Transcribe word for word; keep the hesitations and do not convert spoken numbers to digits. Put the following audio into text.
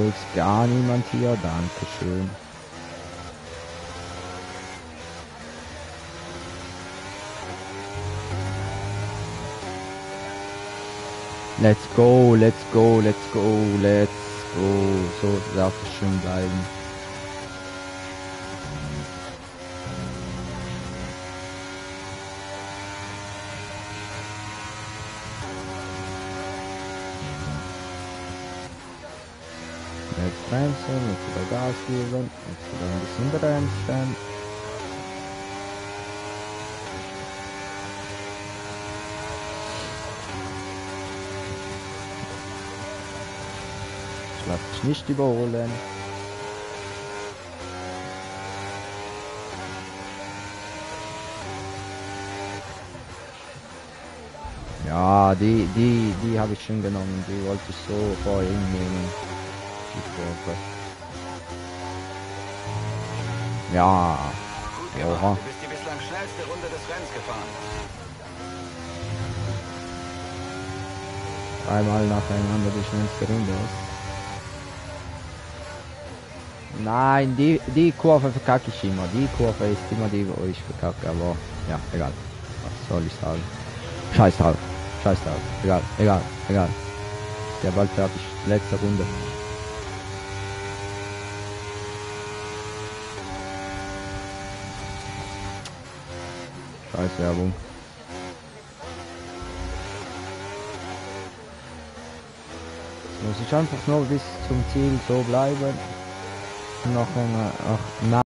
unterwegs, gar niemand hier, dankeschön. Let's go, let's go, let's go, let's go. So darf es schön bleiben. Jetzt bremsen, jetzt wieder Gas geben, jetzt wieder ein bisschen bremsen. Ich lasse dich nicht überholen. Ja, die, die, die habe ich schon genommen, die wollte ich so vorhin nehmen. Ja. Oha. Du bist die bislang schnellste Runde des Rennens gefahren. Dreimal nacheinander die schnellste Runde ist. Nein, die, die Kurve verkacke ich immer. Die Kurve ist immer die, wo ich verkacke, aber ja, egal. Was soll ich sagen? Scheiß drauf. Scheiß drauf. Egal, egal, egal. Der bald fertig. Letzte Runde. Scheiß Werbung. Jetzt muss ich einfach nur bis zum Ziel so bleiben. Noch eine, ach,